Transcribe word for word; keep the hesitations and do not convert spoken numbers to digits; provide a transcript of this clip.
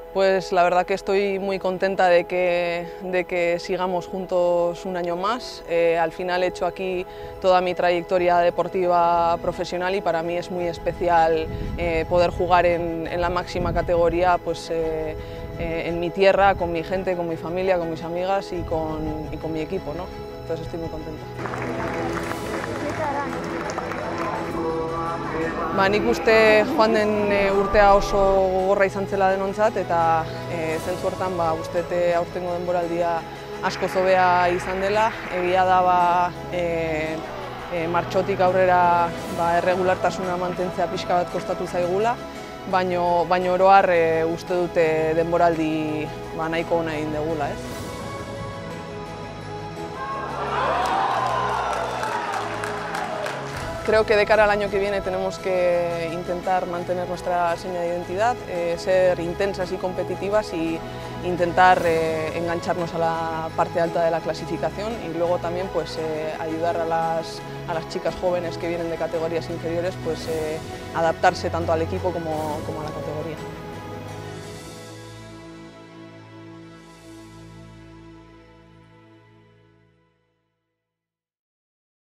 Pues la verdad que estoy muy contenta de que, de que sigamos juntos un año más. Eh, al final he hecho aquí toda mi trayectoria deportiva profesional y para mí es muy especial eh, poder jugar en, en la máxima categoría, pues, eh, eh, en mi tierra, con mi gente, con mi familia, con mis amigas y con, y con mi equipo, ¿no? Entonces estoy muy contenta. Ba, nik uste joan den e, urtea oso gogorra izan zela denontzat eta e, zentzu hortan ba, uste dut aurtengo denboraldia asko hobea izan dela. Egia da ba, e, e, martxotik aurrera ba, erregulartasuna mantentzea pixka bat kostatu zaigula, baino, baino oro har e, uste dute denboraldi ba, nahiko ona egin dugula, ez? Creo que de cara al año que viene tenemos que intentar mantener nuestra seña de identidad, eh, ser intensas y competitivas y intentar eh, engancharnos a la parte alta de la clasificación y luego también pues, eh, ayudar a las, a las chicas jóvenes que vienen de categorías inferiores pues, eh, adaptarse tanto al equipo como, como a la categoría.